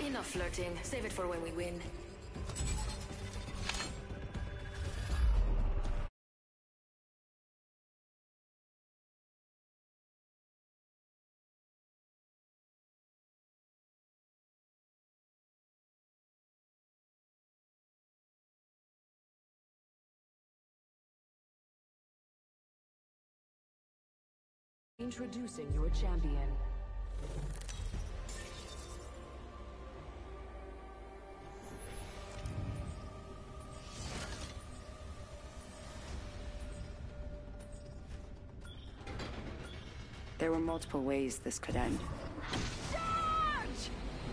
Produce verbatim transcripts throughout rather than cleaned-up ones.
Enough flirting. Save it for when we win. Introducing your champion. There were multiple ways this could end. Charge!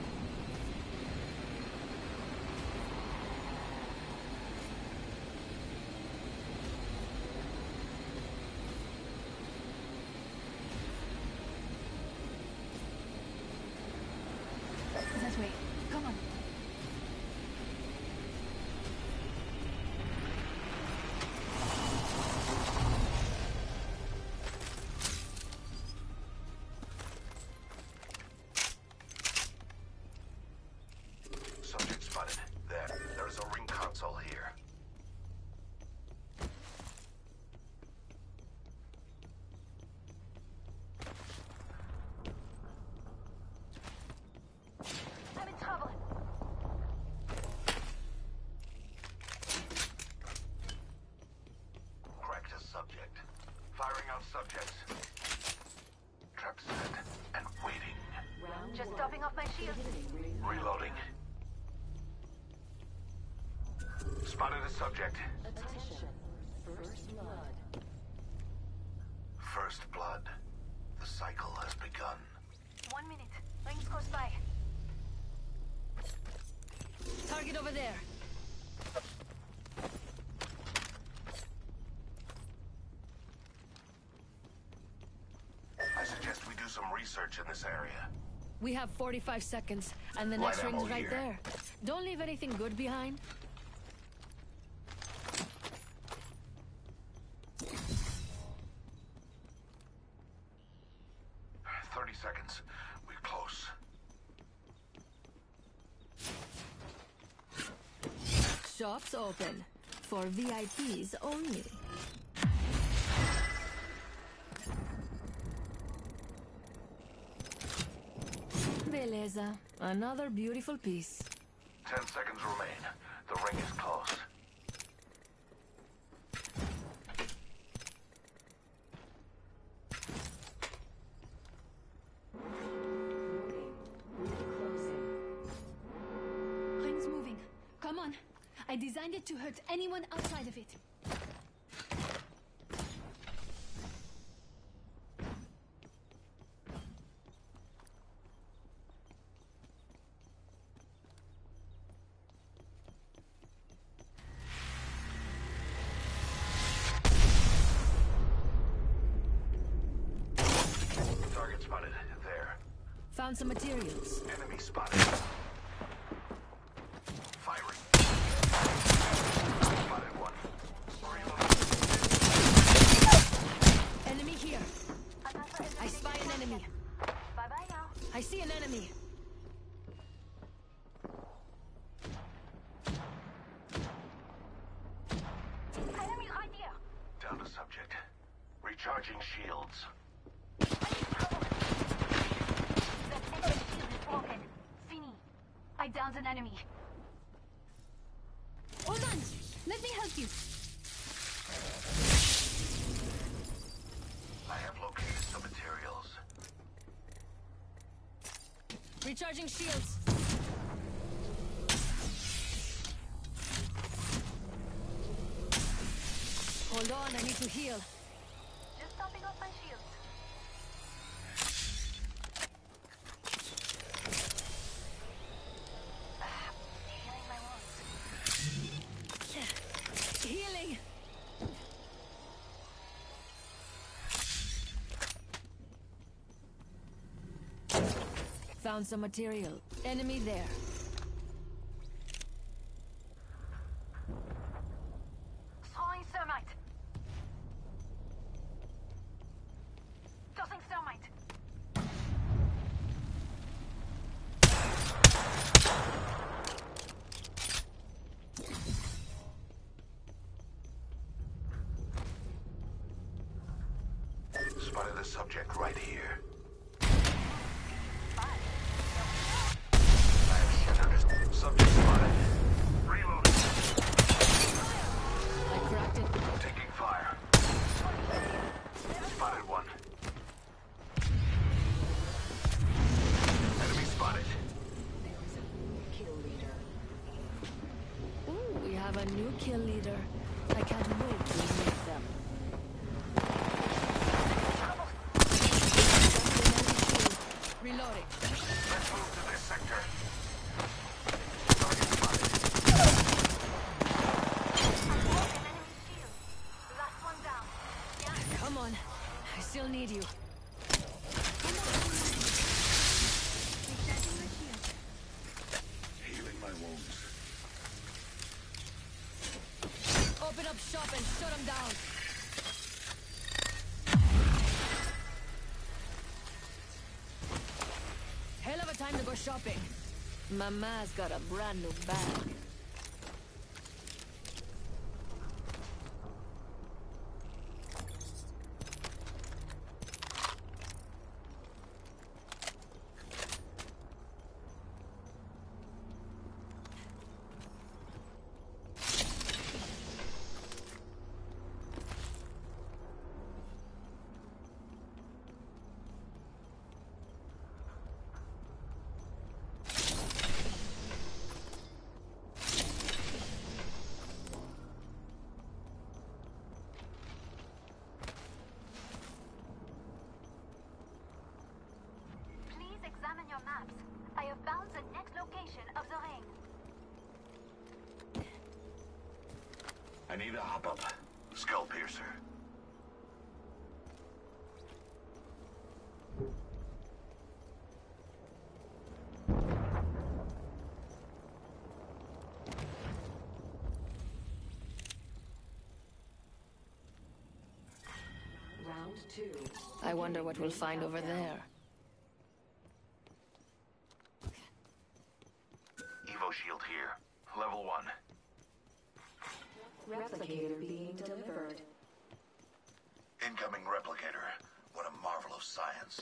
That way. Come on. Subject spotted. There. There is a ring console here. I'm in trouble. Cracked a subject. Firing out subjects. Trap set and waiting. Just topping off my shield. Reloading. Spotted a subject. Attention. First blood. First blood. The cycle has begun. One minute. Rings close by. Target over there. I suggest we do some research in this area. We have forty-five seconds, and the Light next ring's ammo right here. there. Don't leave anything good behind. Thirty seconds. We're close. Shops open. For V I Ps only. Beleza. Another beautiful piece. Ten seconds remain. The ring is close. Ring's moving. Come on. I designed it to hurt anyone outside of it. Target spotted. There. Found some materials. Enemy spotted. Firing. Spotted one. Reloading. Enemy here. I spy an enemy. Bye-bye now. I see an enemy. Enemy right here. Down to subject. Recharging shields. I'm in trouble. That enemy shield is broken. Fini. I downed an enemy. Hold on. Let me help you. I have located some materials. Recharging shields. Hold on, I need to heal. Just topping off my shield. Ah, healing my wounds. Healing. Found some material. Enemy there. Throwing thermite. Tossing thermite. spotted a subject right here. I have shattered this subject spotted. Reloading. I cracked it. Taking fire. Spotted one. Enemy spotted. Kill leader. Ooh, we have a new kill leader. I can't wait to meet them. Reloading. Let's move to this sector. Target spotted. Last one down. Come on. I still need you. Healing my wounds. Open up shop and shut them down. Hell of a time to go shopping. Mama's got a brand new bag. Please examine your maps. I have found the next location of the ring. I need a hop up. Skull piercer. Round two. I wonder what we'll find over there. Evo shield here. Level one. Replicator being delivered. Incoming replicator. What a marvel of science.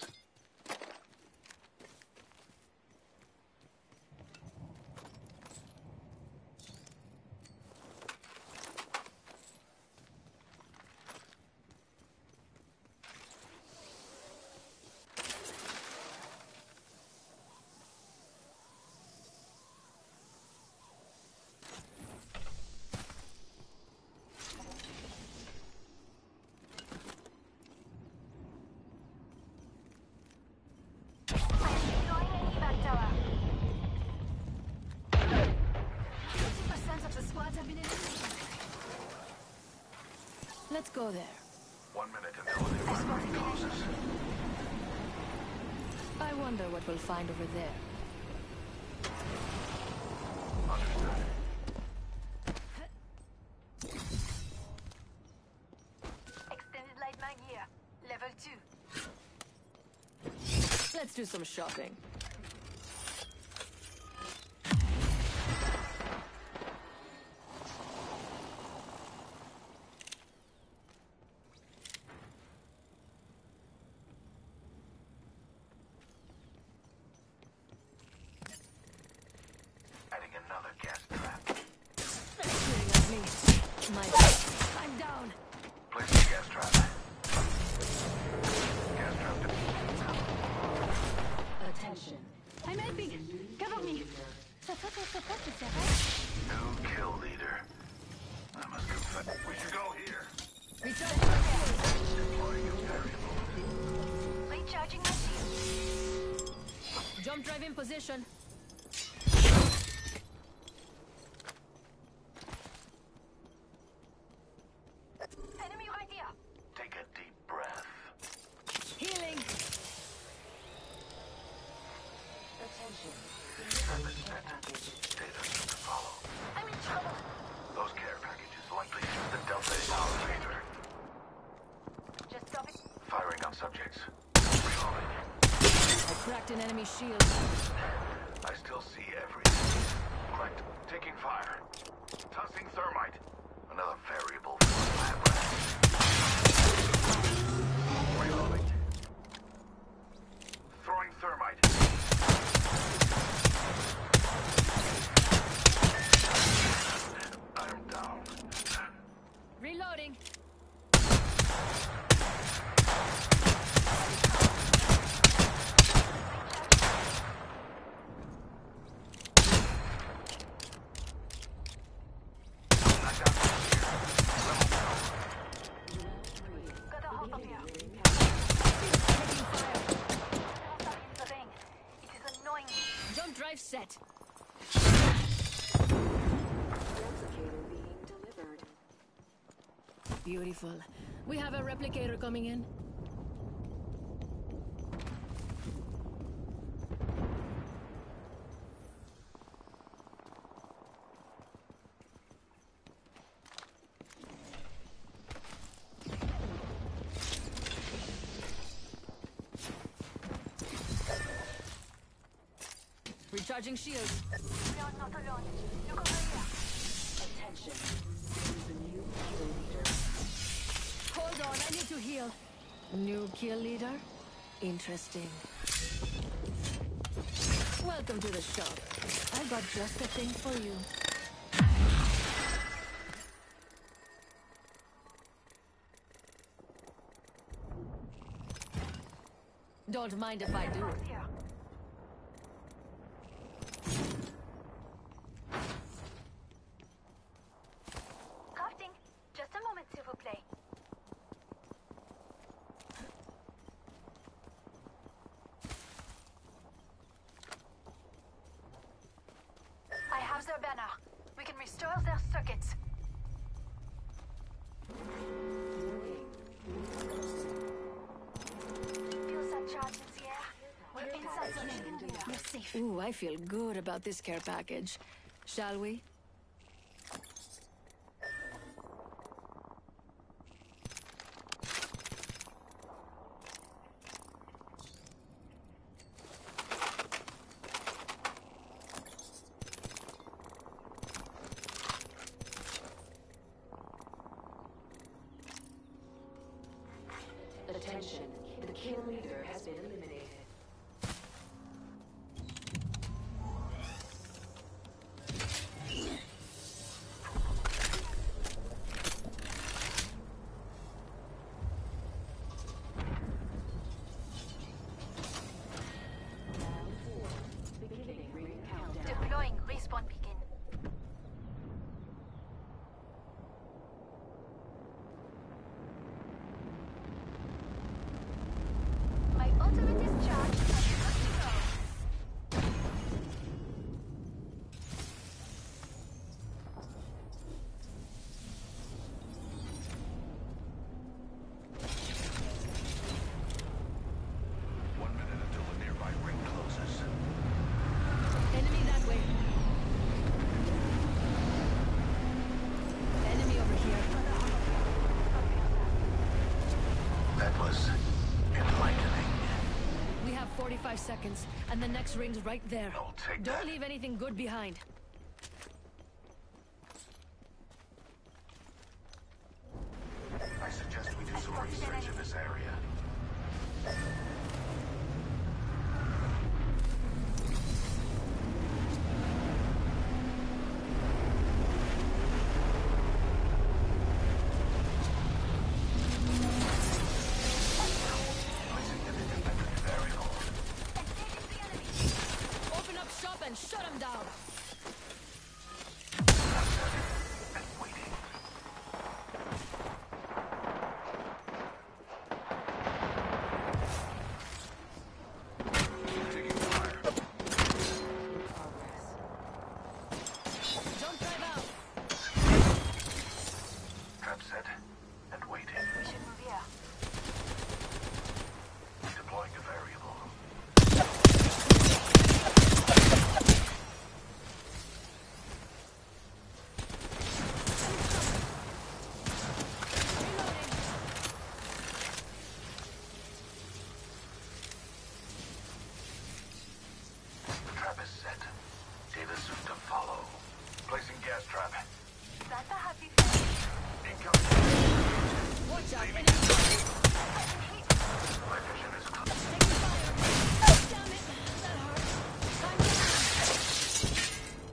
Deploying an evac tower. fifty percent of the squads have been eliminated. Let's go there. One minute until the refinery closes. I wonder what we'll find over there. Understood. Extended light mag here. Level two. Let's do some shopping. Adding another gas trap. Shooting at me. My... I'm down. Placing a gas trap. Gas trap to Attention. I'm helping. Cover me. Ça fait ça fait que c'est vrai. new kill leader. I must confess. We should go here. Recharge. Deploying a variable. Recharging my shield. Jump drive in position. Enemy right here. Take a deep breath. Healing. Attention. Purpose Care set. package. Data to follow. I'm in trouble. Those care packages likely shoot the Delta in our favor. Just stop it. Firing on subjects. Reloading. I cracked an enemy shield. I still see everything. Cracked. Taking fire. Tossing thermite. Another variable for the lab rat. Reloading. yet. Replicator being delivered. Beautiful. We have a replicator coming in. Recharging shields. We are not alone. Look over here. Attention. There is a new kill leader. Hold on, I need to heal. New kill leader? Interesting. Welcome to the shop. I got just the thing for you. Don't mind if I do. Here. Crafting. Just a moment, s'il vous plaît. I have their banner. We can restore their circuits. Feels that charge in the air. We're inside the lane. We're safe. Ooh, I feel good about this care package. Shall we? Attention. The kill leader has been eliminated. Round four. Beginning ring countdown. Deploying respawn beacon. My ultimate is charged and good to go. One minute until the nearby ring closes. Enemy that way. Enemy over here. That was enlightening. We have forty-five seconds, and the next ring's right there. I'll take Don't that. leave anything good behind. I suggest we do some research in this area. Placing an independent variable. Engaging the enemy. Open up shop and shut him down. And waiting. Taking fire. Progress. Don't drive out. Trap set. And waiting. We should move here. Deploying a variable. Reloading. The trap is set. Data system follow. Placing gas trap. That's a happy face. Incoming. Watch out. Enemy. My vision is clear. Taking fire. Damn it. That hurt. I'm down.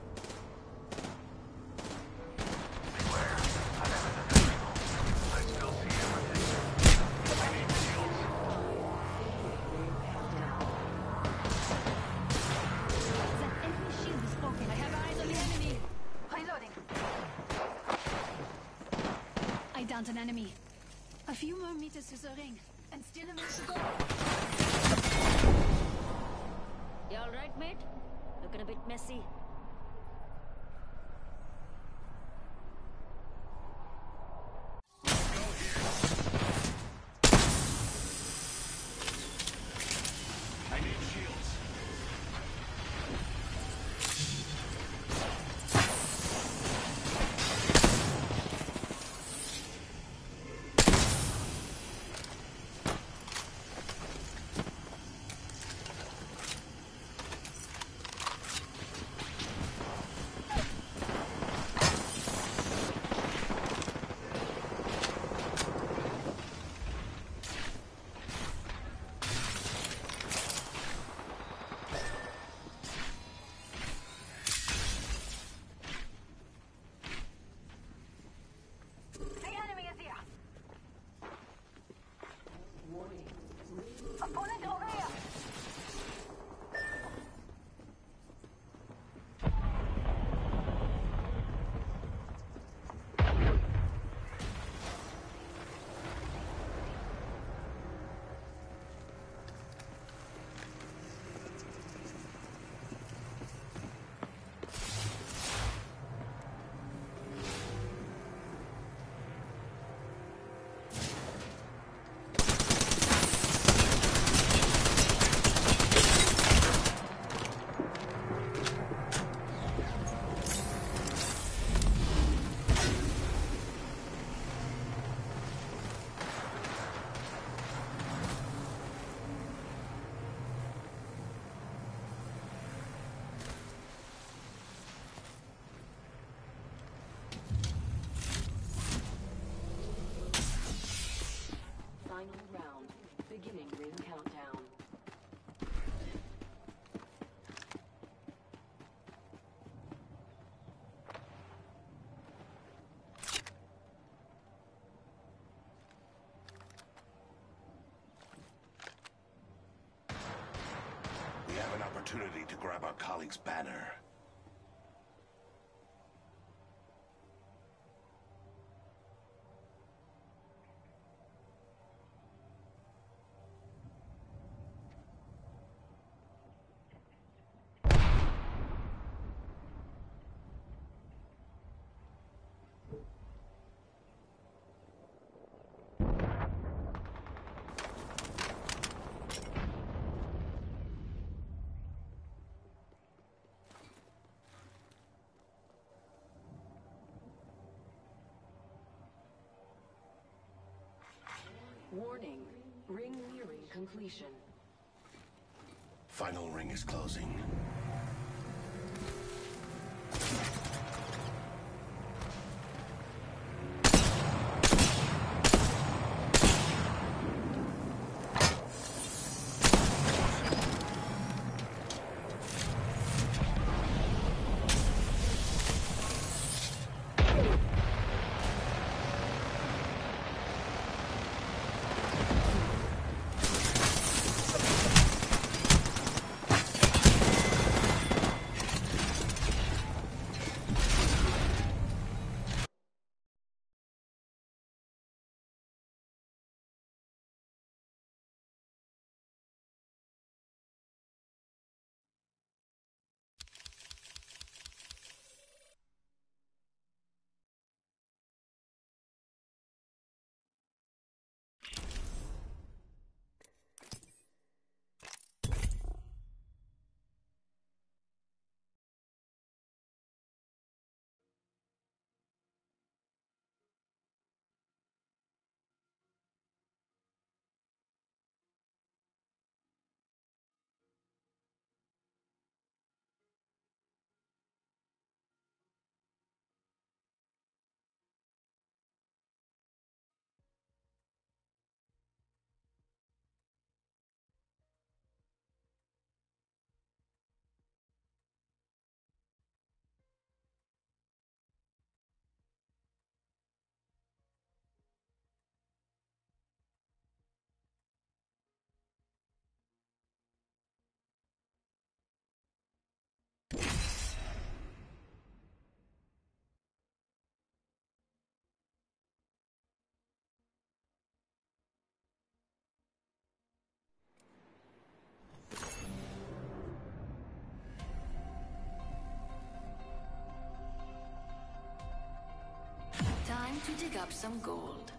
Beware. I am in the variable. I still see everything. I need shields. Ring countdown. That enemy shield is broken. I have eyes on the enemy. Reloading. I downed an enemy. A few more meters to the ring, and still a minute to go. You alright, mate? Looking a bit messy. I need shields. The enemy is here. Opponent over here. Final round. Beginning ring countdown. We have an opportunity to grab our colleague's banner. Warning. Ring nearing completion. Final ring is closing. Time to dig up some gold.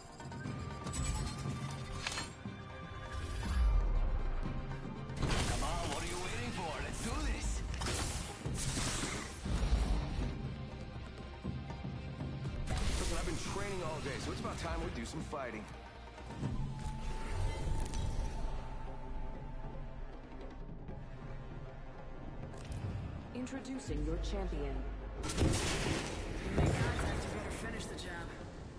Come on, what are you waiting for? Let's do this. Listen, I've been training all day, so it's about time we do some fighting. Introducing your champion. You make contact, you better finish the job.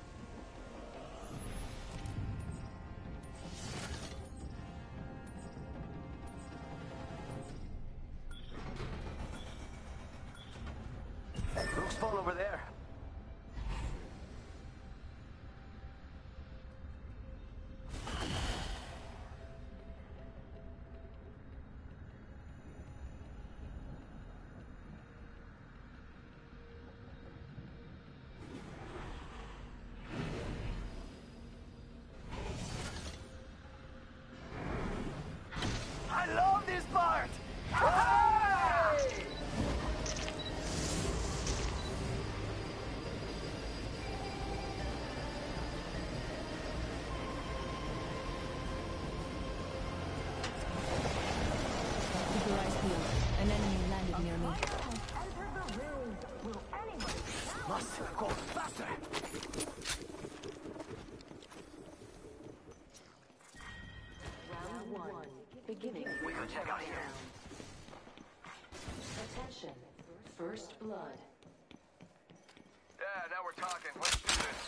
Looks fun over there. I love this part! Hey! Keep your eyes peeled. An enemy landed near me. Must go faster! Round one. Beginning. We go check out here. Attention. First blood. Yeah, now we're talking. Let's do this.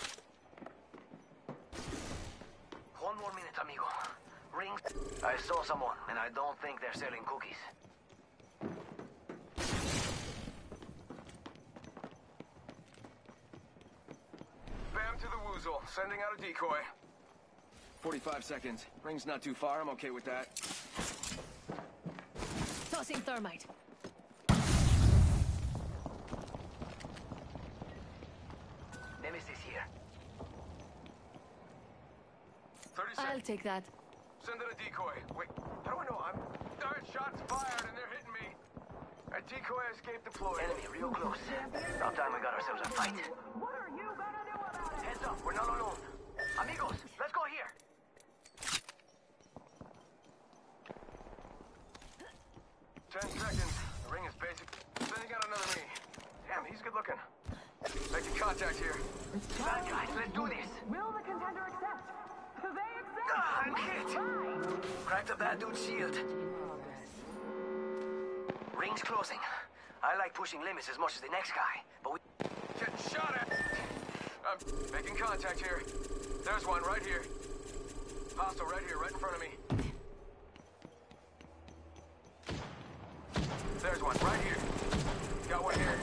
One more minute, amigo. Ring. I saw someone, and I don't think they're selling cookies. Bam to the woozle. Sending out a decoy. forty-five seconds. Ring's not too far. I'm okay with that. Tossing thermite. Nemesis here. thirty I'll seconds. take that. Send in a decoy. Wait, how do I know? I'm... Alright, shots fired and they're hitting me. A decoy escape deployed. Enemy real close. About time we got ourselves a fight. What are you gonna do about it? Heads up, we're not alone. Amigos, let's go here. Ten seconds. The ring is basic. Sending out another me. Damn, he's good looking. Making contact here. Bad guys, let's do this. Will the contender accept? They accept! Ah, I'm hit. Cracked up that dude's shield. Ring's closing. I like pushing limits as much as the next guy, but we... Getting shot at. I'm making contact here. There's one right here. Hostile right here, right in front of me. There's one right here. Got one here.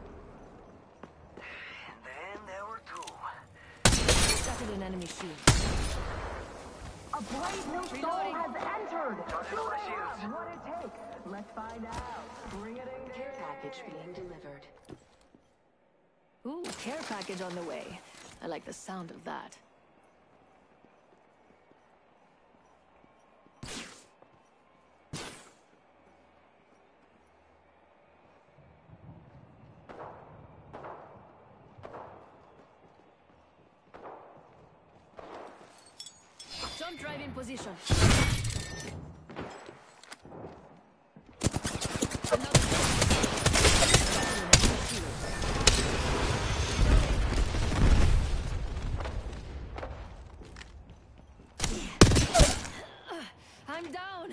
And then there were two. Shattered an enemy shield. A brave new soul has entered! Charging all the shields. What it takes. Let's find out. Bring it in. Care package being delivered. Ooh, care package on the way. I like the sound of that. Jump drive in position. Another I'm down.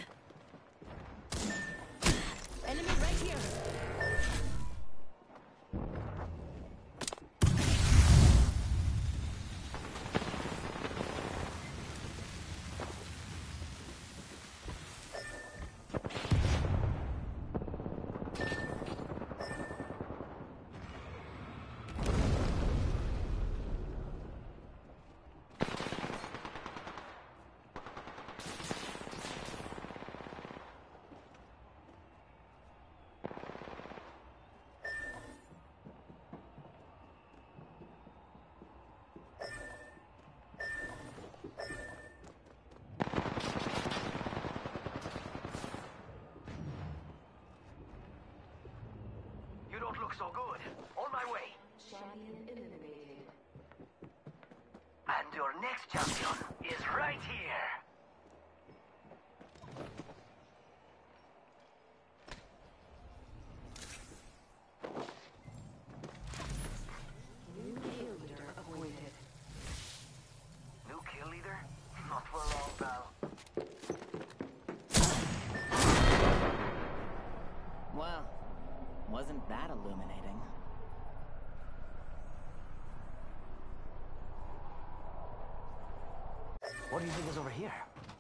Enemy right here. You don't look so good. On my way. Champion eliminated. your next champion is right here. New kill leader appointed. New kill leader? Not for long, pal. Well, wasn't that illuminating? What do you think is over here?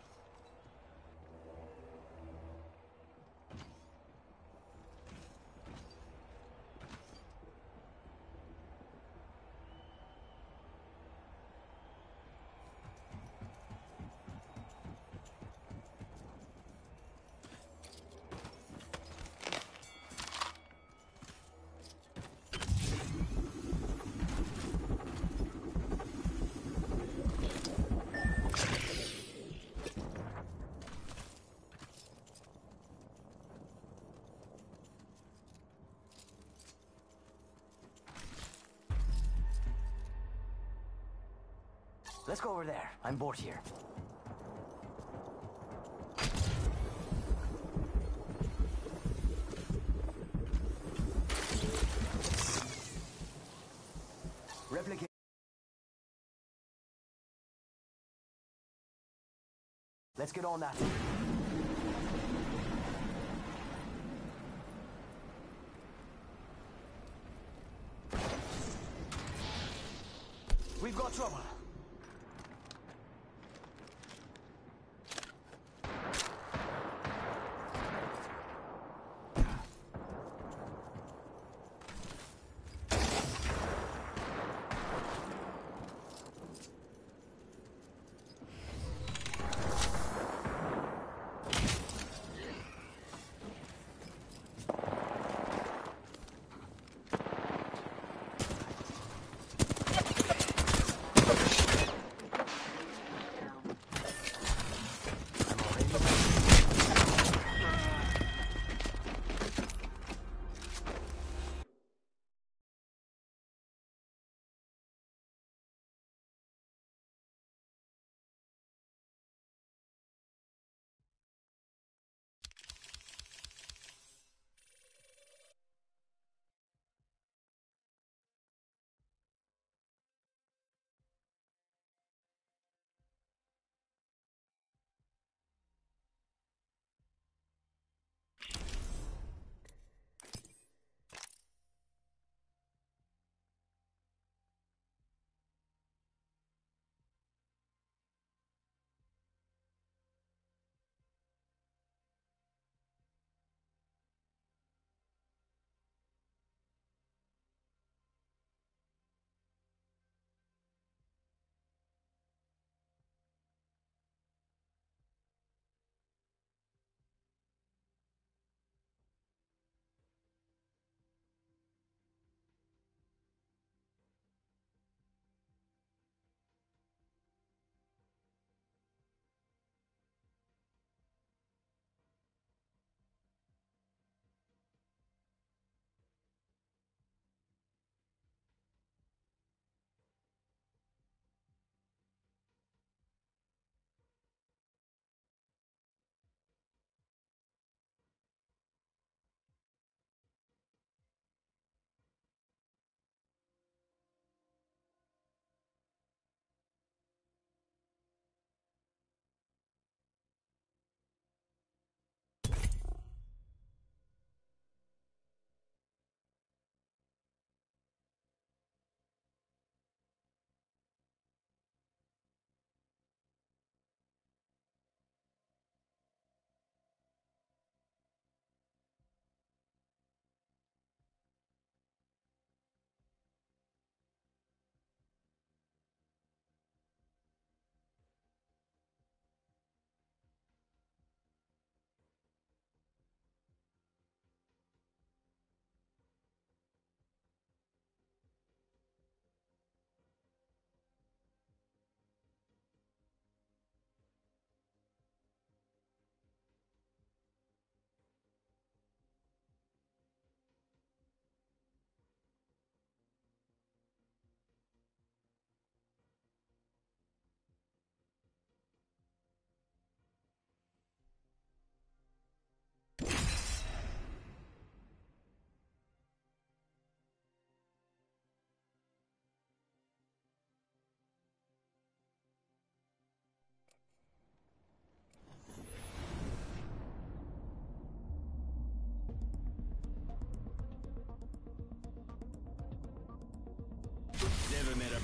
Let's go over there. I'm bored here. Replicate. Let's get on that. We've got trouble.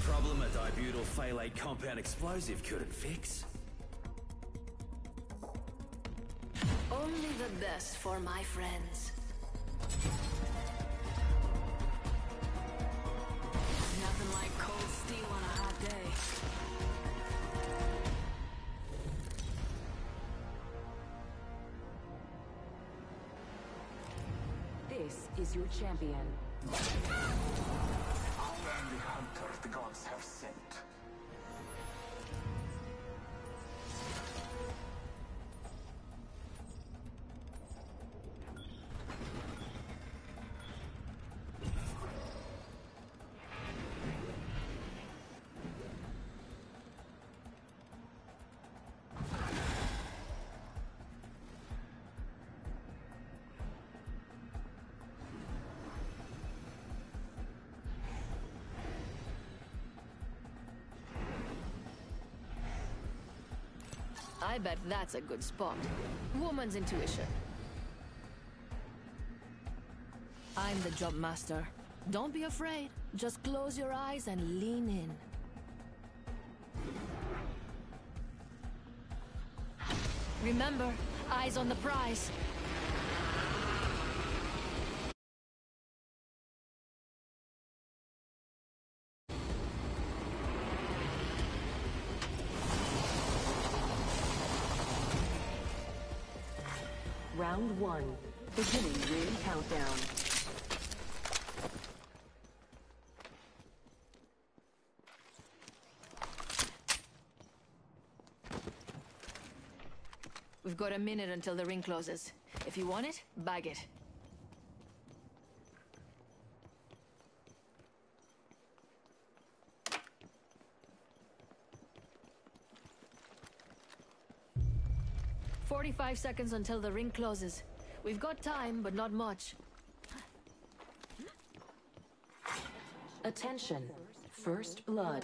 problem a dibutyl phthalate compound explosive couldn't fix. Only the best for my friends. Nothing like cold steel on a hot day. This is your champion. I am the hunter the gods have sent. I bet that's a good spot. Woman's intuition. I'm the jump master. Don't be afraid. Just close your eyes and lean in. Remember, eyes on the prize. Round one. Beginning ring countdown. We've got a minute until the ring closes. If you want it, bag it. Forty-five seconds until the ring closes. We've got time, but not much. Attention. First blood.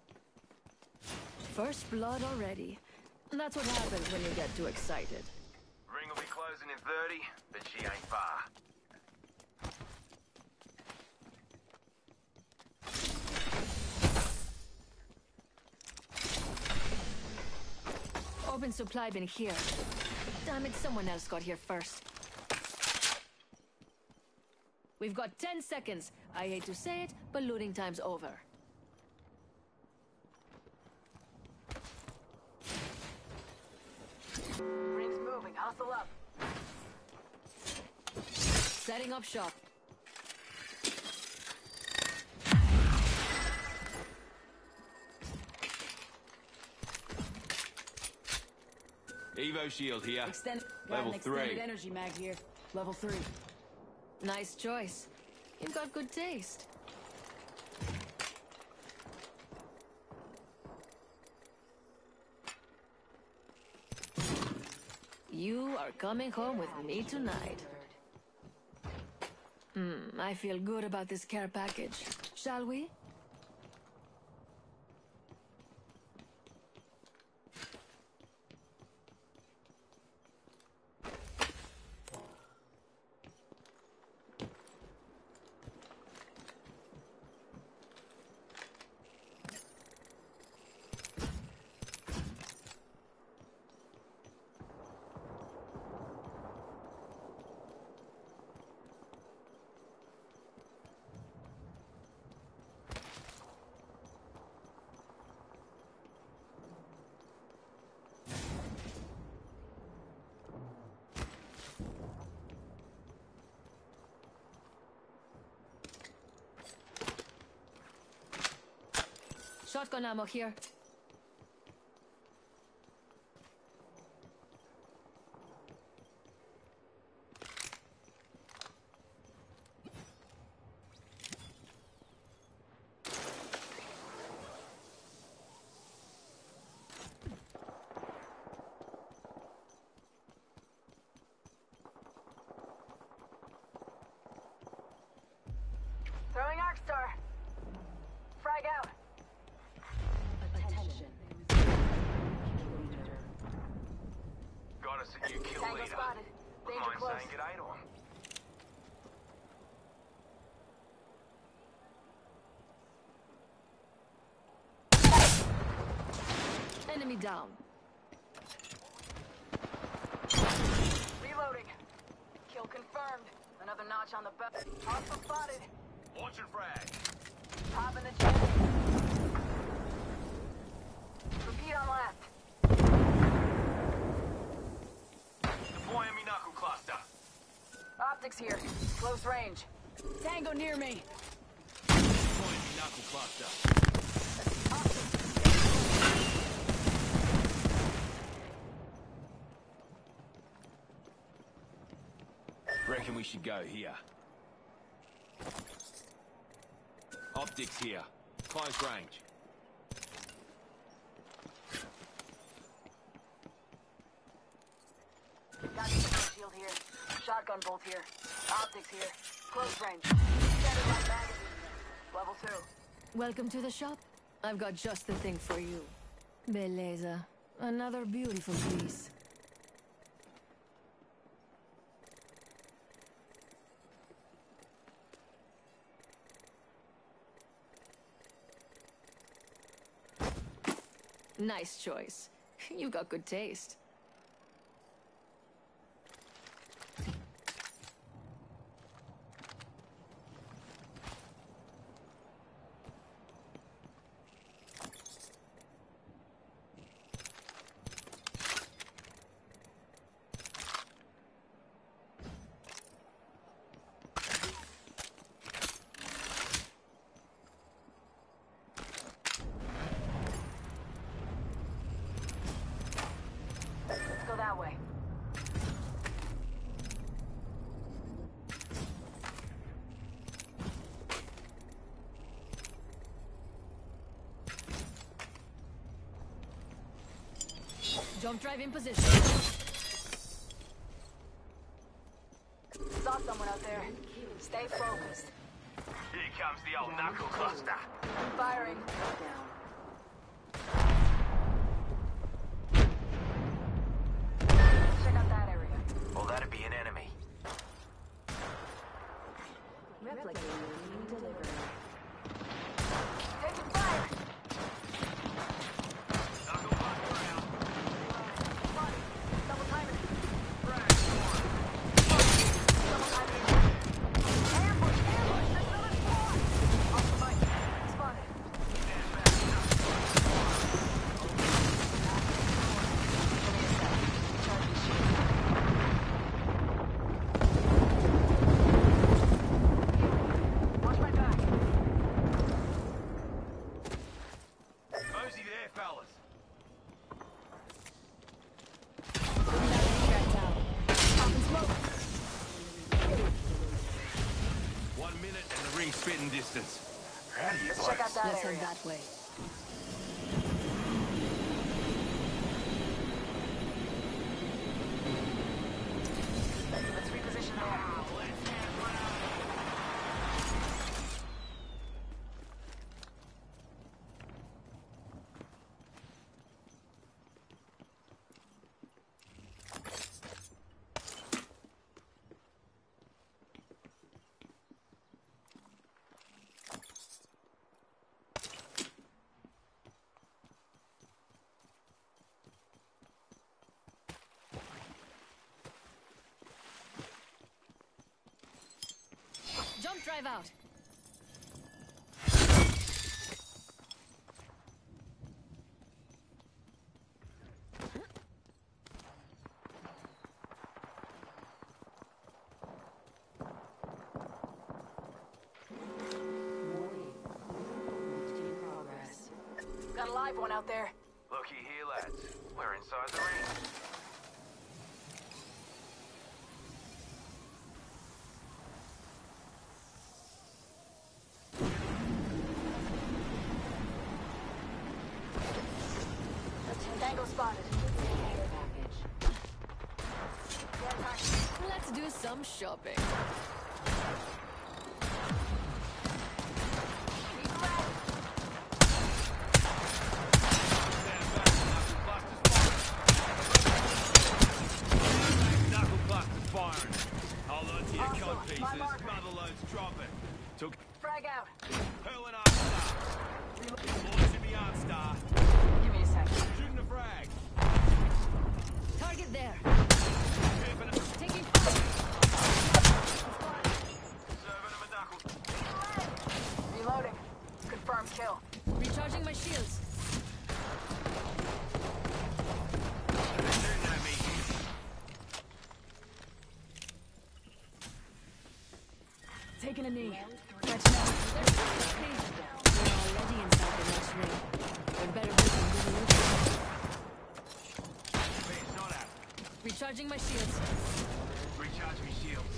First blood already. That's what happens when you get too excited. Ring will be closing in thirty, but she ain't far. Open supply bin here. Damn it, someone else got here first. We've got ten seconds. I hate to say it, but looting time's over. Ring's moving. Hustle up. Setting up shop. Evo shield here. Extend Level got an extended three. energy mag here. Level three. Nice choice. You've got good taste. You are coming home with me tonight. Hmm, I feel good about this care package. Shall we? Shotgun ammo here. Throwing Arc Star. Frag out. Attention. Got us a new kill Tango leader. spotted. Wouldn't Danger mind close. saying g'day to him. Enemy down. Reloading. Kill confirmed. Another notch on the belt. Hostile spotted. Launching frag. Top in the chimney. Repeat on left. Deploying me knuckle cluster. Optics here. Close range. Tango near me. Deploying me knuckle cluster. Reckon we should go here. Optics here. Close range. Got the shield here. Shotgun bolt here. Optics here. Close range. Standard light magazine. Level two. Welcome to the shop. I've got just the thing for you. Beleza. Another beautiful piece. Nice choice. You've got good taste. That way. Jump drive in position. Saw someone out there. Stay focused. Here comes the old knuckle cluster. Firing. Check out that area. Well, that'd be an enemy. Replicating delivery. Taking fire. Knuckle cluster out. Spotted. Double timing. Frag. Double timing. Ambush, ambush. That's another squad. Off the mic. Spotted. Stand back. Watch my back. Mosey there, fellas. One minute and the ring's spitting distance. Let's check out that Let's head area. that way. Let's reposition there. Jump drive out. Got a live one out there. Looky here, lads. We're inside the ring. Tango spotted. Let's do some shopping. Knuckle cluster's firing. Hold on to your cod pieces. Mother load's dropping. Took Frag out. hurling arm star. Launching the arm star. Give me a second. Shooting the frag. Target there. Taking fire. Serving him a knuckle. Reloading. Confirmed kill. Recharging my shields. Shooting at me. Taking a knee. They're already inside the next ring. They're better vision resolution. Base not out. Recharging my shields. Recharge me shields.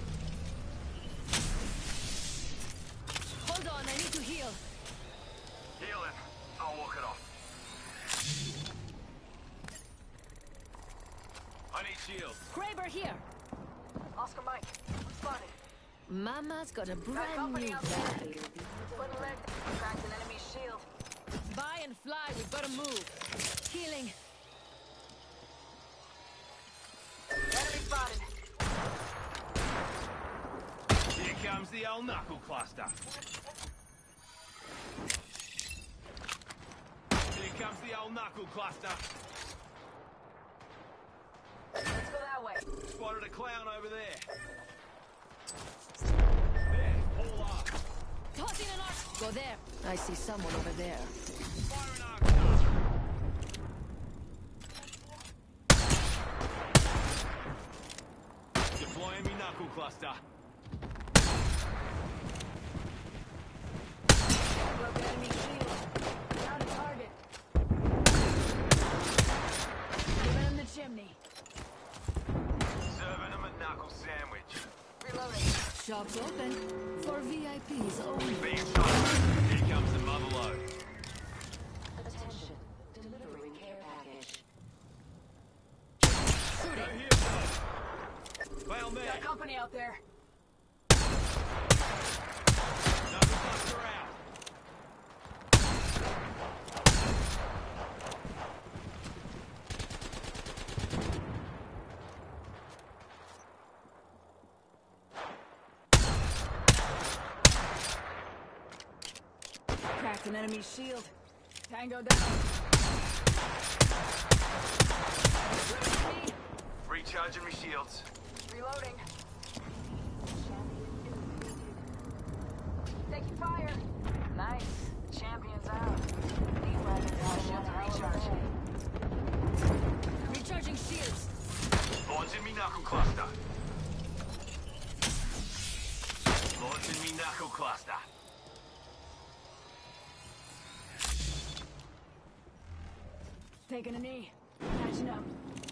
Hold on, I need to heal. Heal him. I'll walk it off. I need shields. Kraber here. Oscar Mike. Spotted. Mama's got a Got brand company new out there. bag. Foot and leg. Cracked an enemy shield. Buy and fly, we've got to move. Healing. Enemy spotted. Here comes the old knuckle cluster. Here comes the old knuckle cluster. Let's go that way. Spotted a clown over there. There, pull up. Tossing an arc. Go there. I see someone over there. Fire an arc. Deploying me knuckle cluster. Broke enemy shield. Down a target. Giving him the chimney. Serving him a knuckle sandwich. Reloading. Shops open. For V I Ps only. Being shot. Here comes the mother load. Attention. Delivering care package. Go here, son. Clown there. Got company out there. Knuckle cluster out. Cracked an enemy shield. Tango down. Recharging me shields. Reloading. Taking fire. Nice. Champions out. Deep rider got shield to recharge. Recharging shields. Launching me knuckle cluster. Launching me knuckle cluster. Taking a knee. Catching up.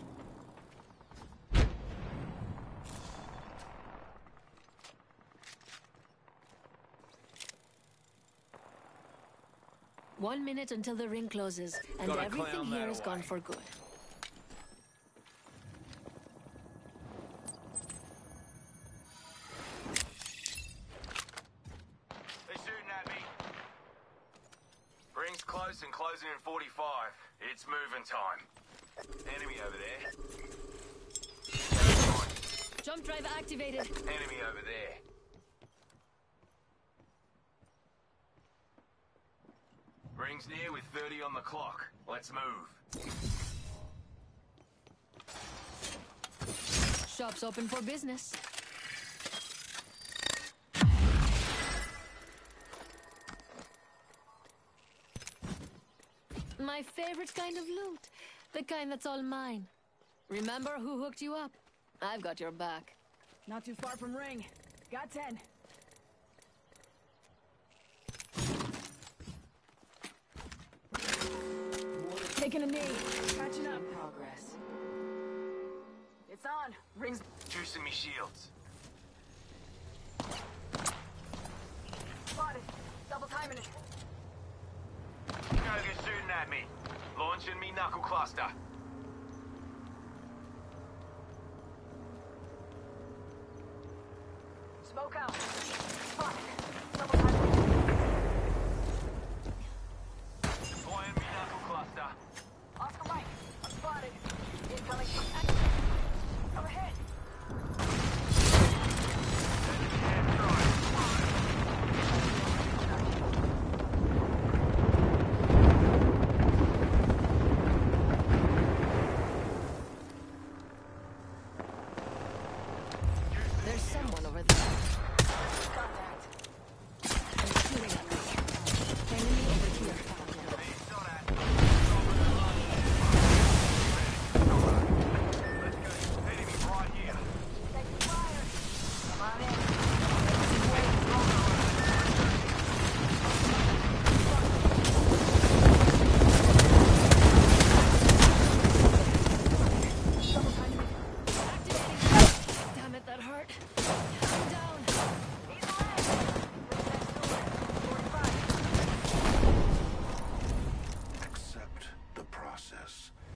One minute until the ring closes, and Gotta everything clown here that is gone away. for good. They're shooting at me. Ring's close and closing in forty-five. It's moving time. Enemy over there. Jump drive activated. Enemy over there. Ring's near with thirty on the clock. Let's move. Shops open for business. My favorite kind of loot. The kind that's all mine. Remember who hooked you up? I've got your back. Not too far from ring. Got ten. Taking a knee. Catching up. Progress. It's on. Rings. Juicing me shields. Spotted. Double timing it. Guys are shooting at me. Launching me knuckle cluster. Smoke out. Spotted. Double timing it. Deploying me knuckle cluster. Oscar Mike. I'm spotted. Incoming. Overhead. There's someone over there. Contact. They're shooting at me. Enemy over here. Taking fire. Come on in. Damn it, that hurt. I'm down. He's alive. Bring next door. forty-five. Accept the process.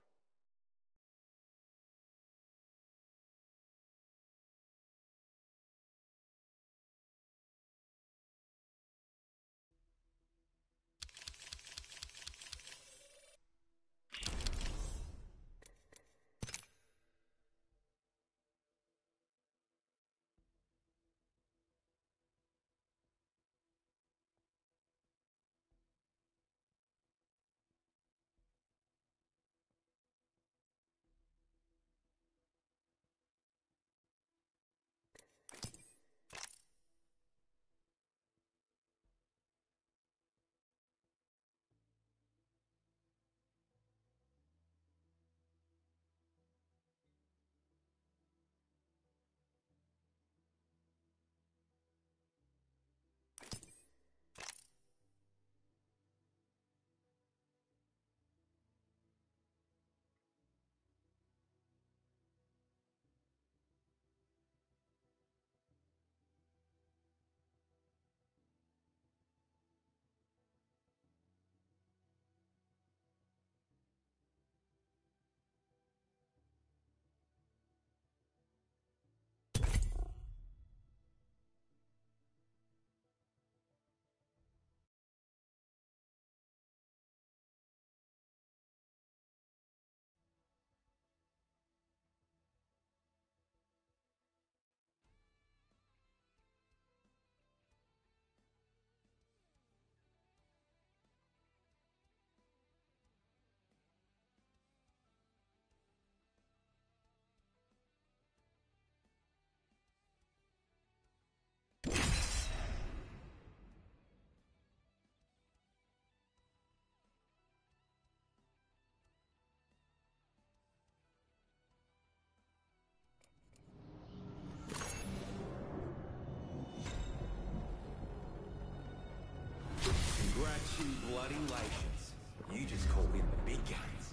Congratulations. You just called in the big guns.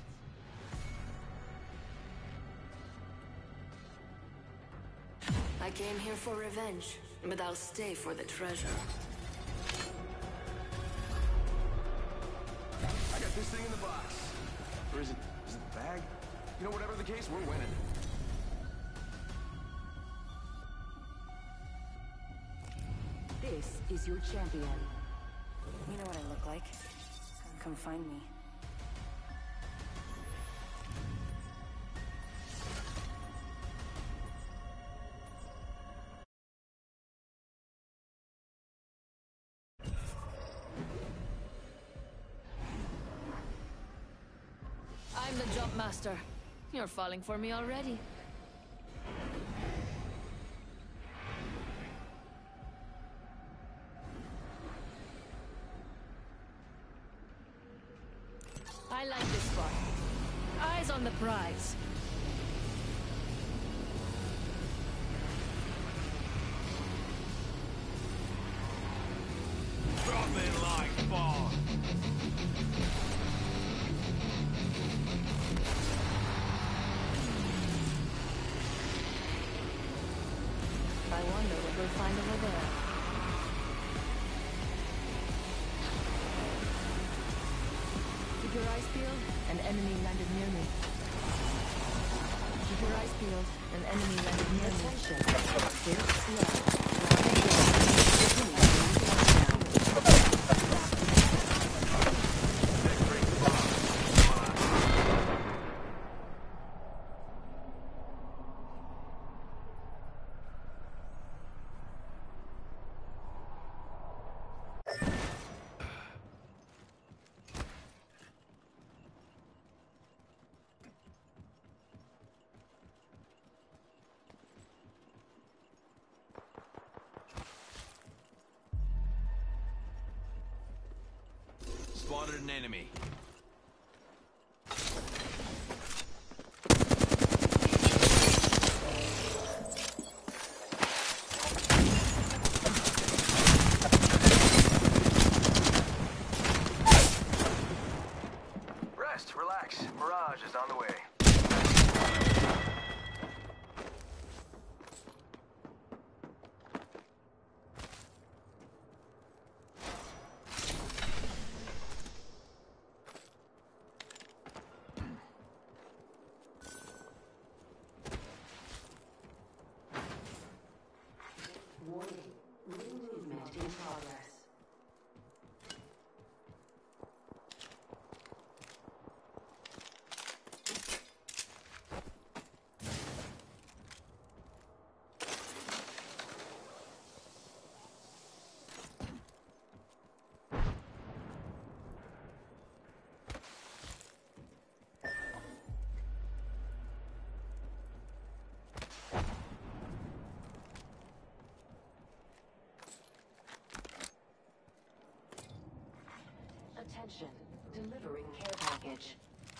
I came here for revenge, but I'll stay for the treasure. I got this thing in the box. Or is it, is it the bag? You know, whatever the case, we're winning. This is your champion. You know what I look like? Come find me. I'm the jump master. You're falling for me already. I like this spot. Eyes on the prize. Dropping like bomb. I wonder what we'll find over there. Keep your eyes peeled. An enemy landed near me. Keep your eyes peeled. An enemy landed near me. Attention. enemy. Rest, relax. Mirage is on the way. Warning. New movement in progress. Attention, delivering care package.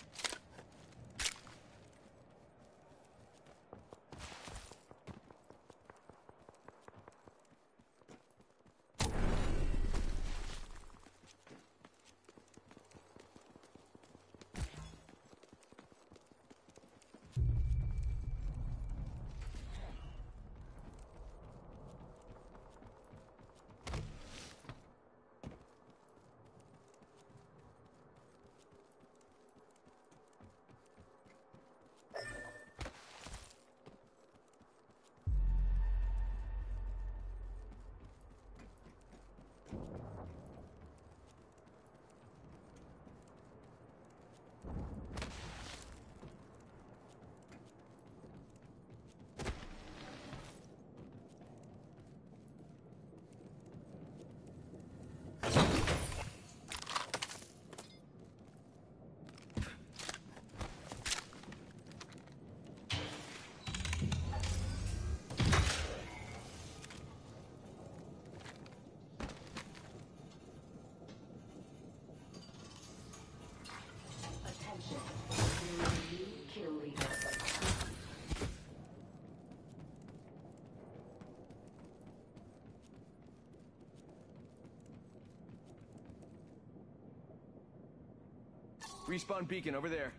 Respawn beacon over there.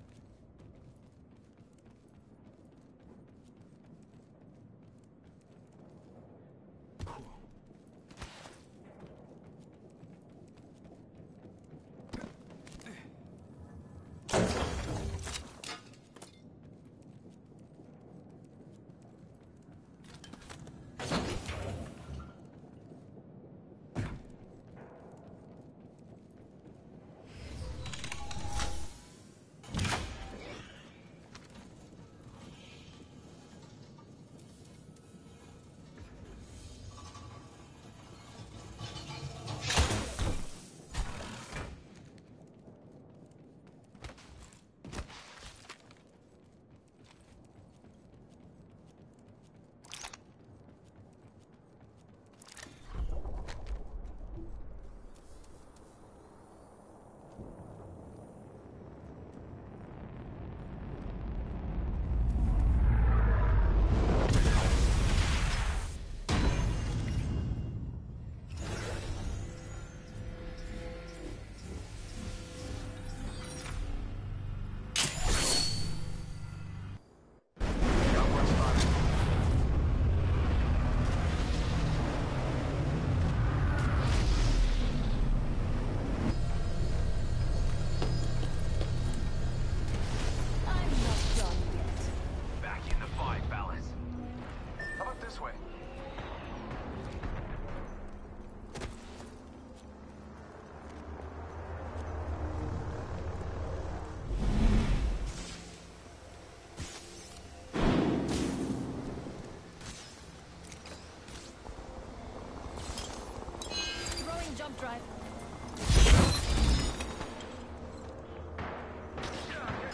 Jump drive.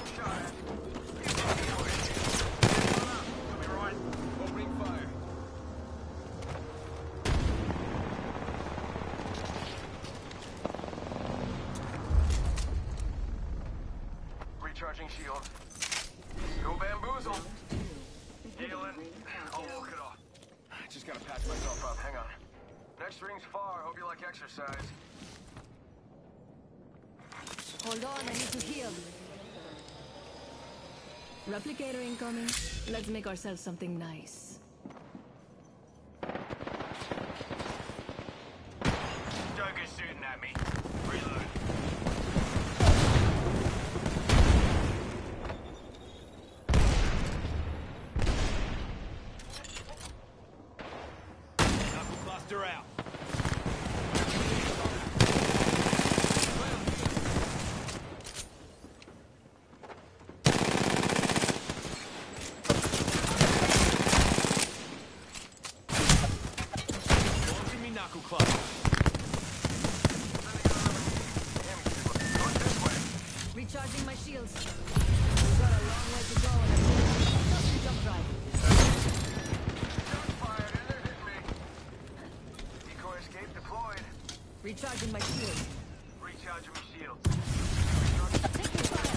Opening fire. Recharging shield. Go bamboozle. Healing. I'll walk it off. I just gotta patch myself up. Hang on. Next ring's far. Hope you like exercise. Hold on, I need to heal. Replicator incoming. Let's make ourselves something nice. Joker's shooting at me. Reload. Knuckle cluster out. Launching me knuckle cluster. Recharging my shields. We've got a long way to go on a just jump drive. Shots fired and they're hitting me. Decoy escape deployed. Recharging my shields. Recharging my shields. Taking fire.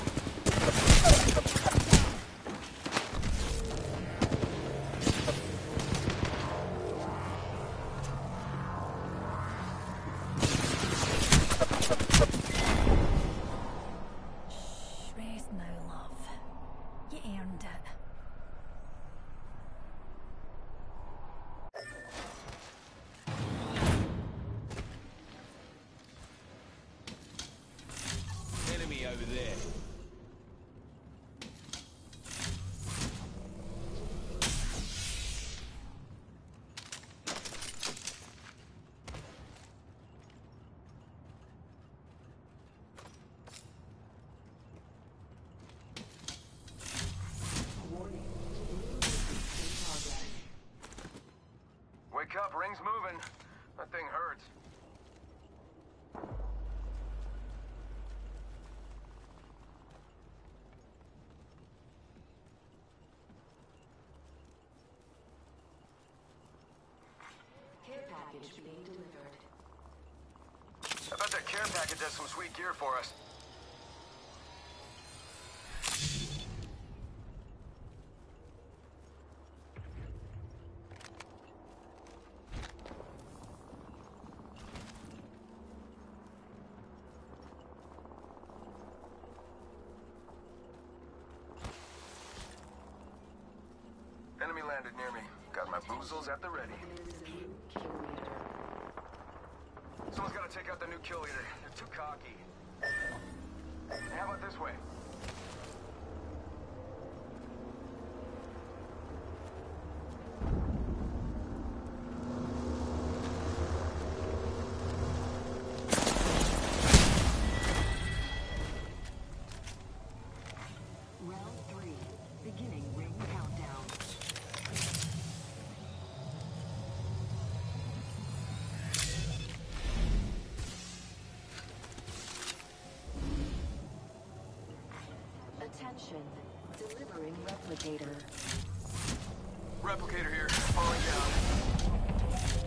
Rest now, love. You earned it. Enemy over there. Wake up, ring's moving. That thing hurts. Care package being delivered. I bet that care package has some sweet gear for us. Enemy landed near me. Got my boozles at the ready. Someone's gotta take out the new kill leader. They're too cocky. Hey, how about this way? Round three. Beginning ring countdown. Attention. Delivering replicator. Replicator here. Falling down.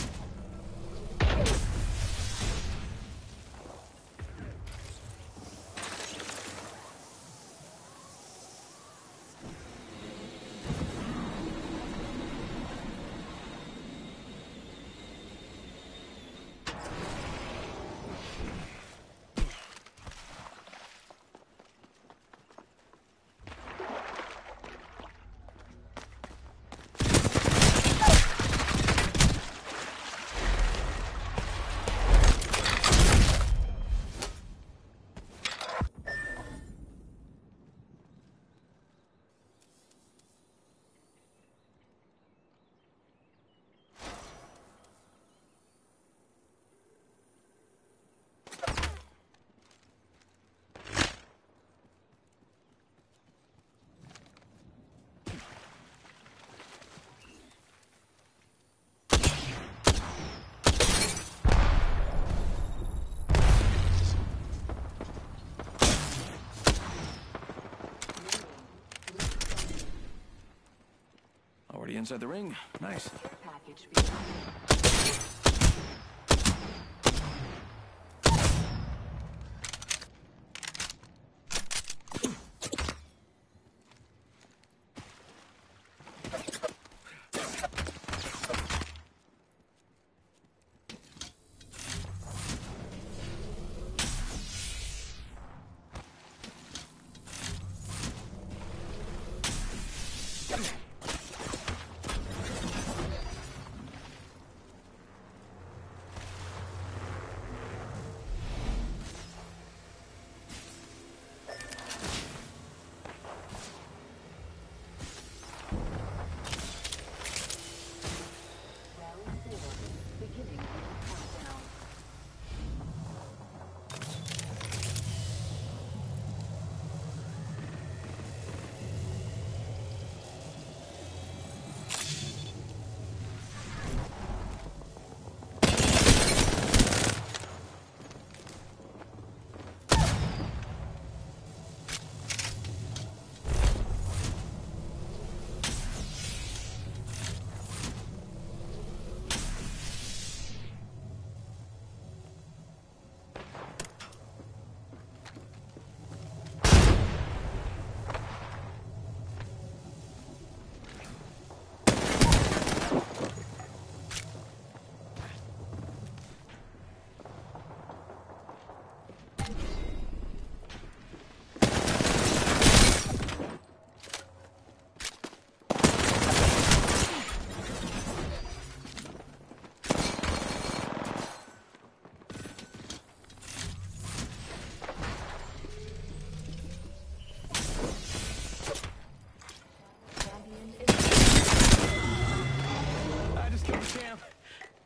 Already inside the ring. Nice. Care package being delivered.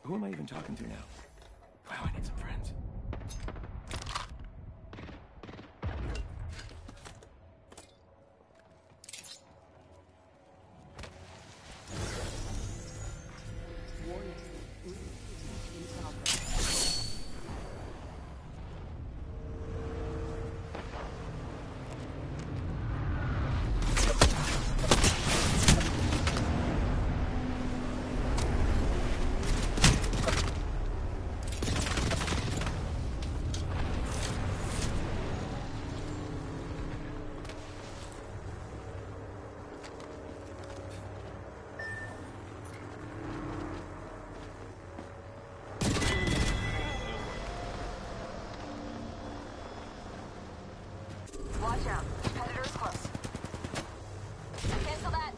Who am I even talking to now? Wow, I need some friends. Watch out. Predator's close. Cancel that.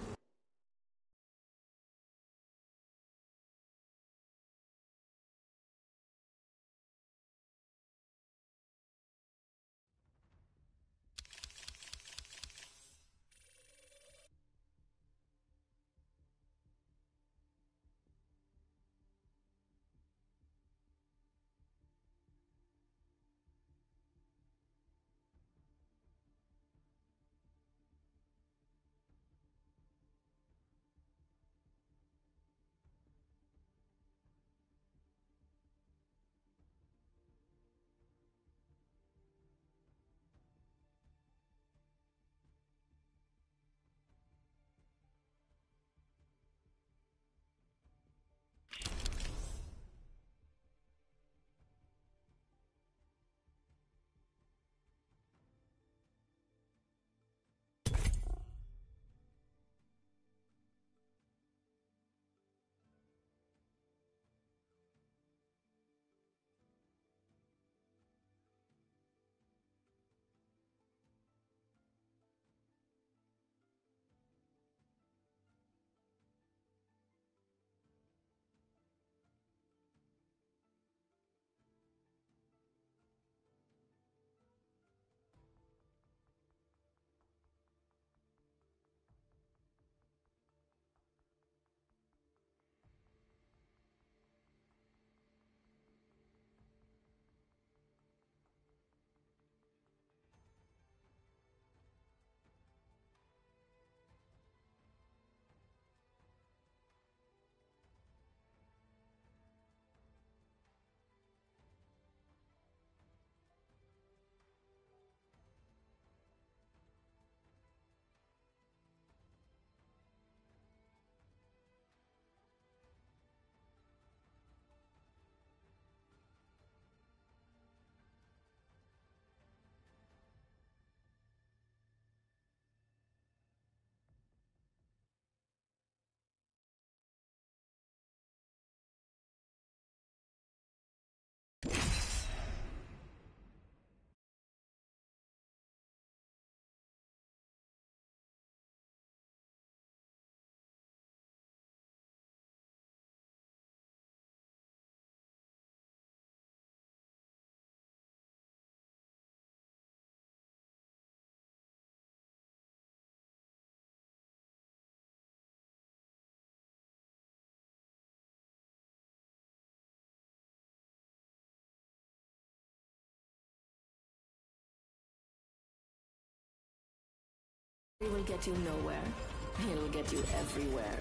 It will get you nowhere. It'll get you everywhere.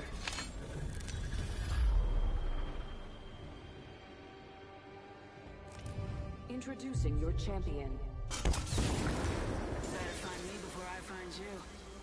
Introducing your champion. Better find me before I find you.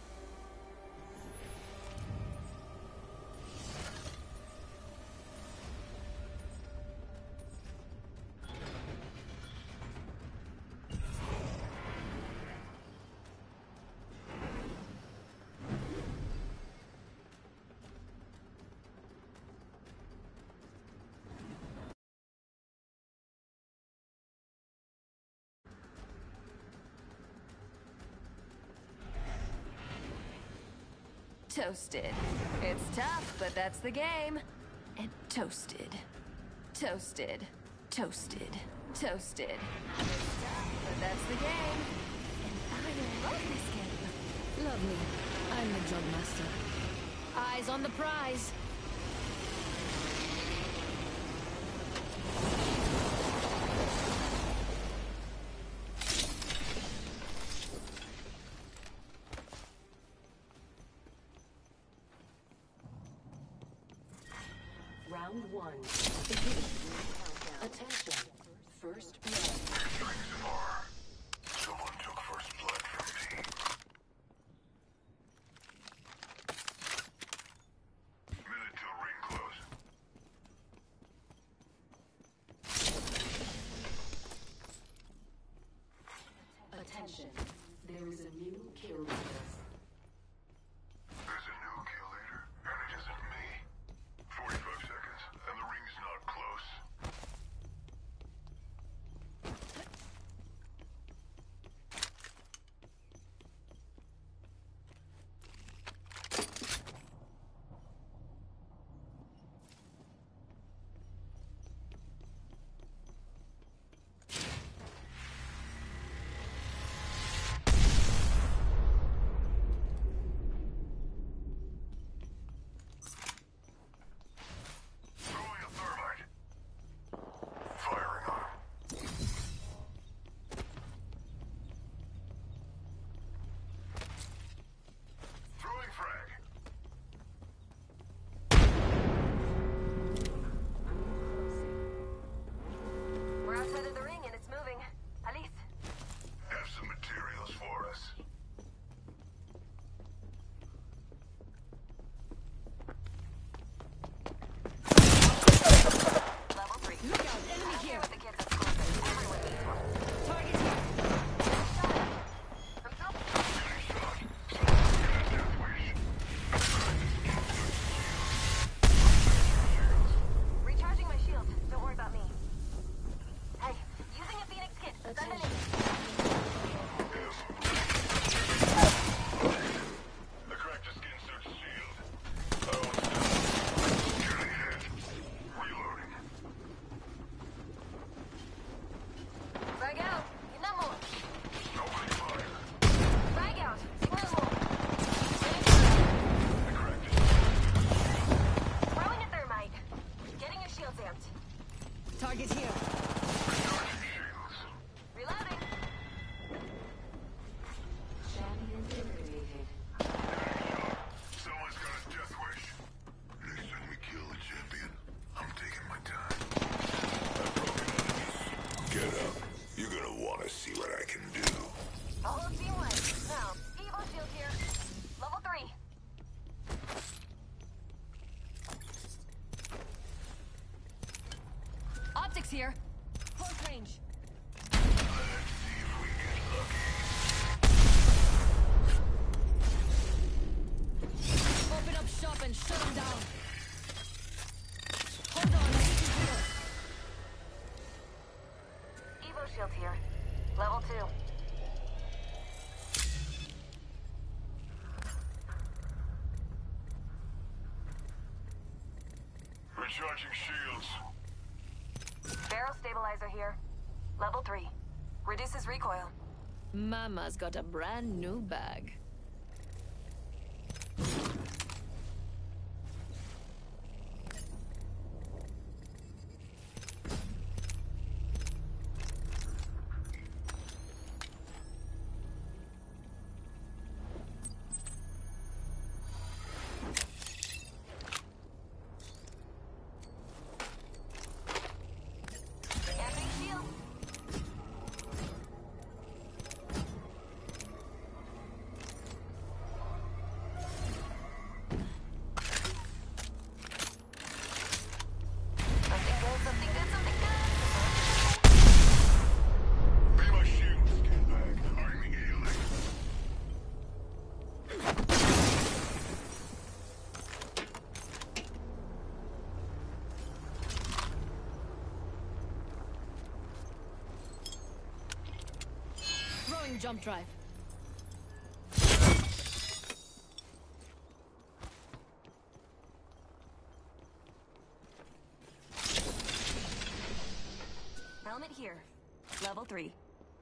Toasted. It's tough, but that's the game. And toasted. Toasted. Toasted. Toasted. It's tough, but that's the game. And I love this game. Love me. I'm the drug master. Eyes on the prize. Round one. Begin. Attention. First blood. Someone took first blood from me. Minute till ring close. Attention. There is a new kill leader. There's a new kill leader, and it isn't me. forty-five seconds, and the ring's not close. Throwing a thermite. Firing on him. Throwing frag. We're outside of the ring and it's moving. Alice. Have some materials for us. Level three. Look out, enemy here. With the kids at school, but everyone needs one. Target here. I'm through. Getting shot. Someone's got a death wish. Recharging my shield. Don't worry about me. Hey, using a Phoenix kit. Send it in. The cracked your skin search shield. I want to getting hit. Reloading. Frag out. Inamo. Nobody fire. Frag out. Signal. The cracked your Throwing a thermite. Getting your shields amped. Target here. recharging shields. Reloading. Champion eliminated. Someone's got a death wish. Next time we kill a champion, I'm taking my time. I've broken enemies. Get up. You're gonna want to see what I can do. A whole team wins. Now, Evo shield here. Level three. Optics here. Close range. Let's see if we get lucky. Open up shop and shut them down. Hold on, I need to heal. Evo shield here. Level two. Recharging shields. Barrel stabilizer here. Level three. Reduces recoil. Mama's got a brand new bag. Camping shield. Something good, something good, something good. Be my shield, skin bag. I'm healing. Throwing jump drive. Helmet here. Level three.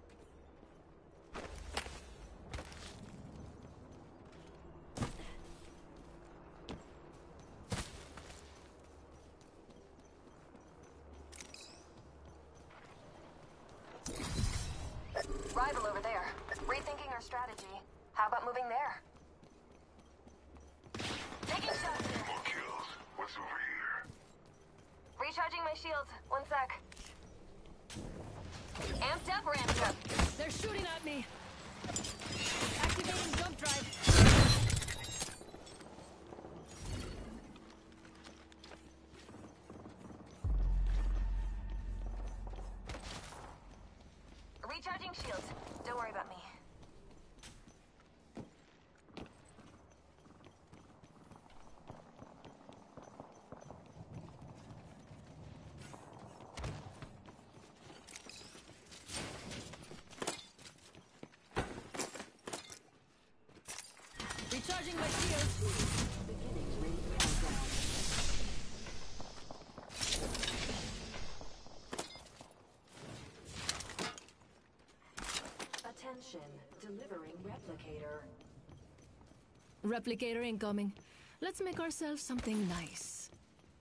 Rival over there. Rethinking our strategy. How about moving there? Taking shots here. More kills. What's over here? shields. One sec. Amped up or amped up? They're shooting at me. Activating jump drive. Recharging shields. Don't worry about me. Recharging my shields. Attention, delivering replicator. Replicator incoming. Let's make ourselves something nice.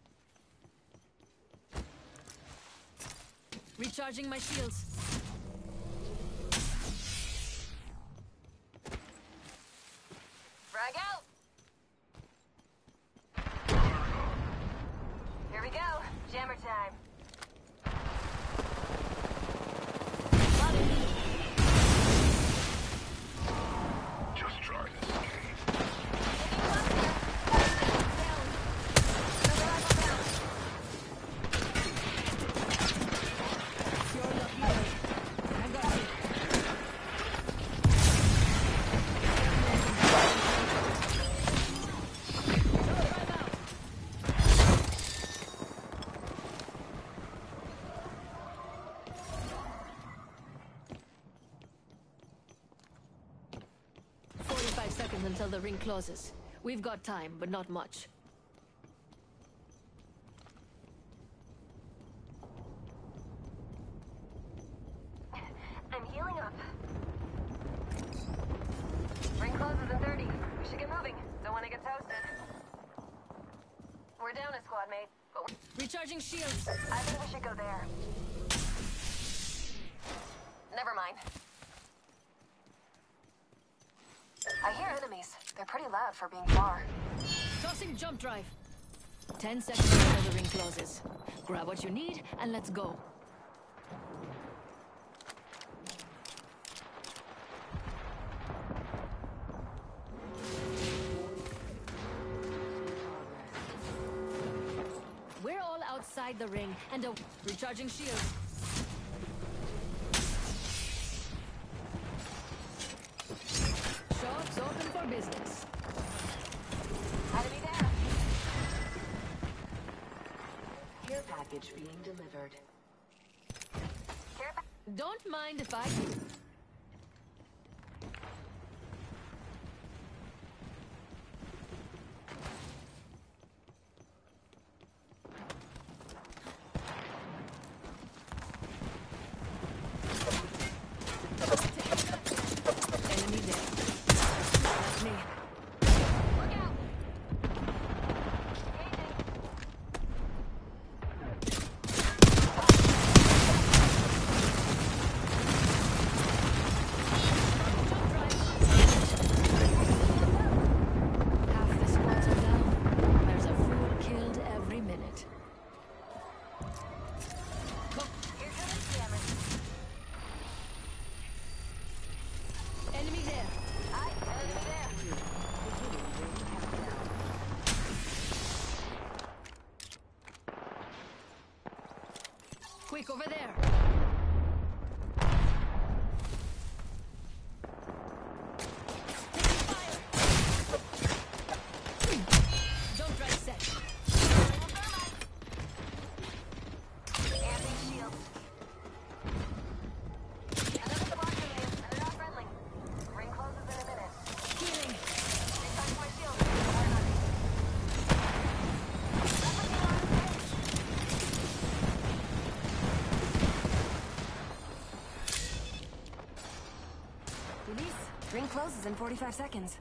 Recharging my shields. Frag out! Here we go. Jammer time. Just try to escape. You're lucky. I got you. Forty-five seconds until the ring closes. We've got time, but not much. I'm healing up. Ring closes in thirty. We should get moving. Don't want to get toasted. We're down a squad mate, but we're... Recharging shields. I think we should go there. Never mind. I hear enemies. They're pretty loud for being far. Tossing jump drive. Ten seconds until the ring closes. Grab what you need and let's go. We're all outside the ring and a recharging shields. Shops open for business. Enemy there. Care package being delivered. Care pa- Don't mind if I do. Enemy there. That's me. Look out! Half the squads are down. There's a fool killed every minute. Here comes the jammer. Enemy there. Aye, enemy there. Quick, over there. Taking fire. Jump drive set. Amping shield. Another squad coming in, and they're not friendly. Ring closes in a minute. Healing. Recharge my shield. Replicator on stage. Denise, ring closes in forty-five seconds.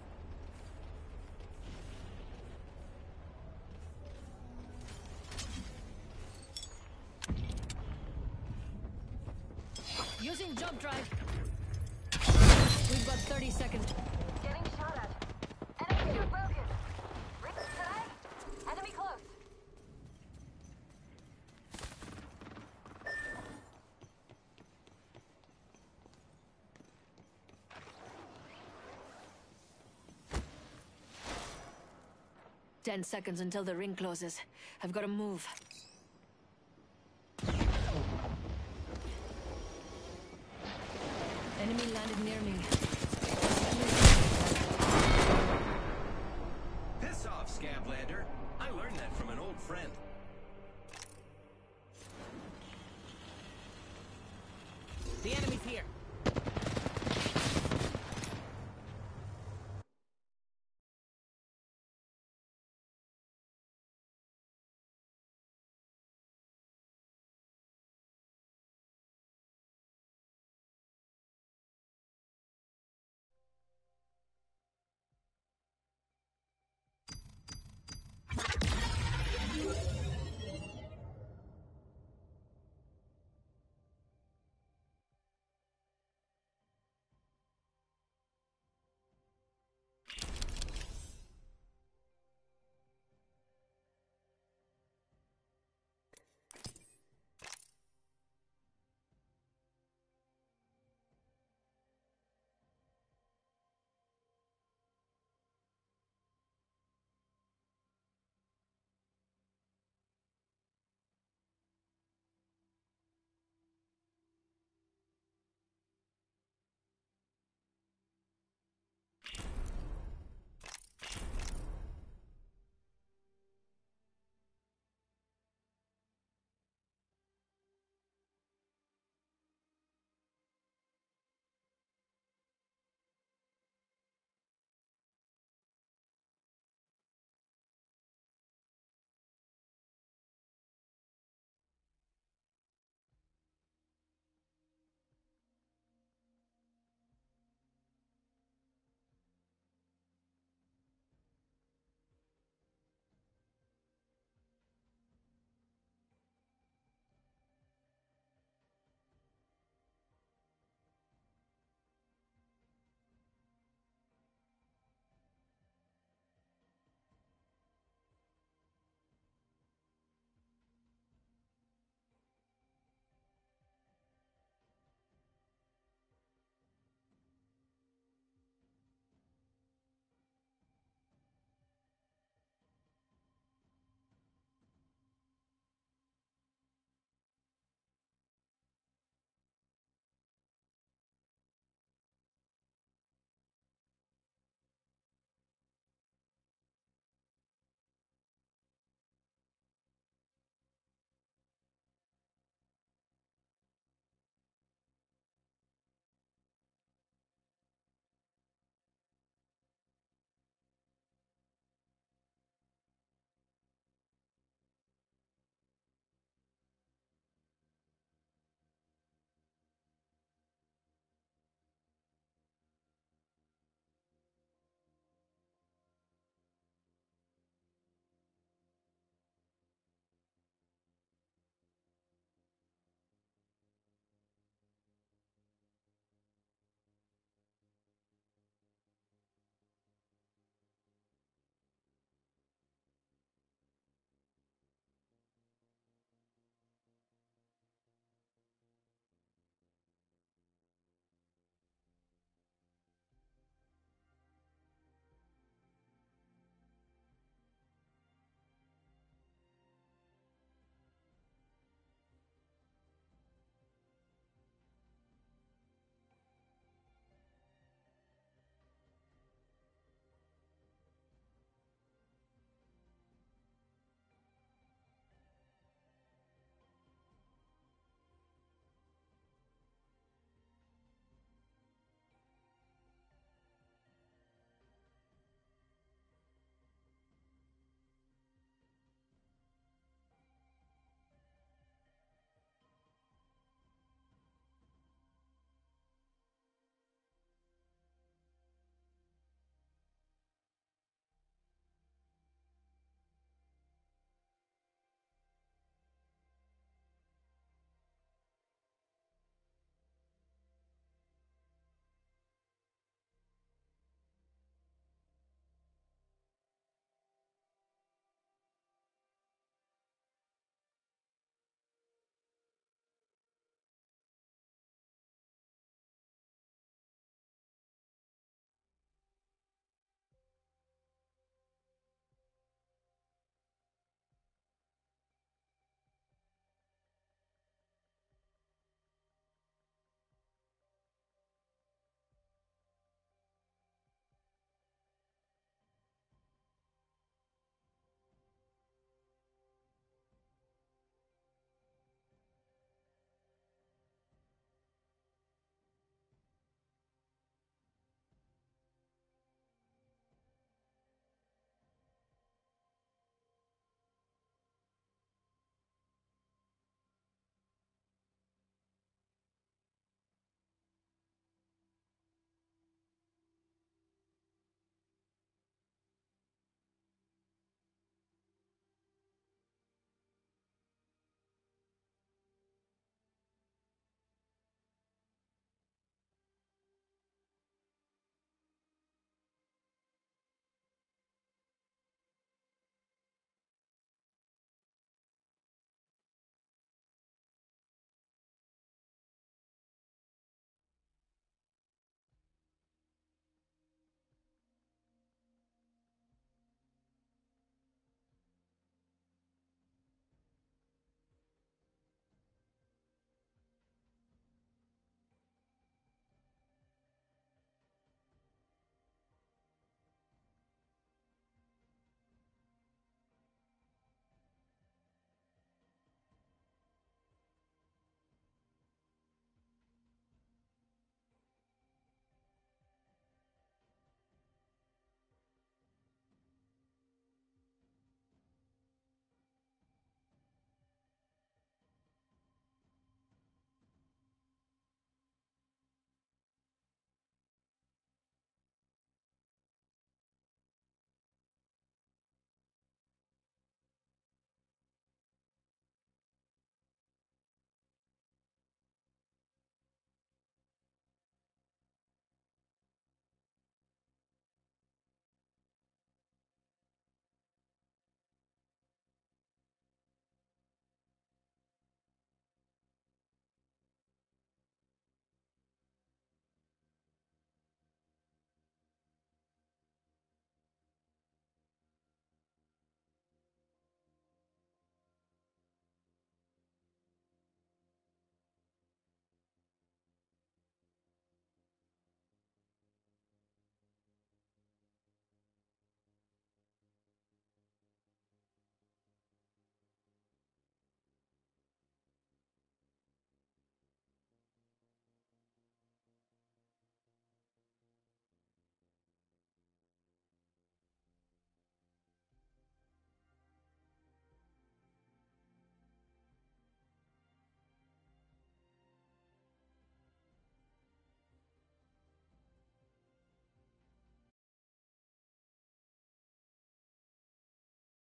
Using jump drive. We've got thirty seconds. Getting shot at. Enemy shield broken. Ring today. Enemy close. Ten seconds until the ring closes. I've got to move. Enemy landed near me. Piss off, Scaplander. I learned that from an old friend. The enemy's here.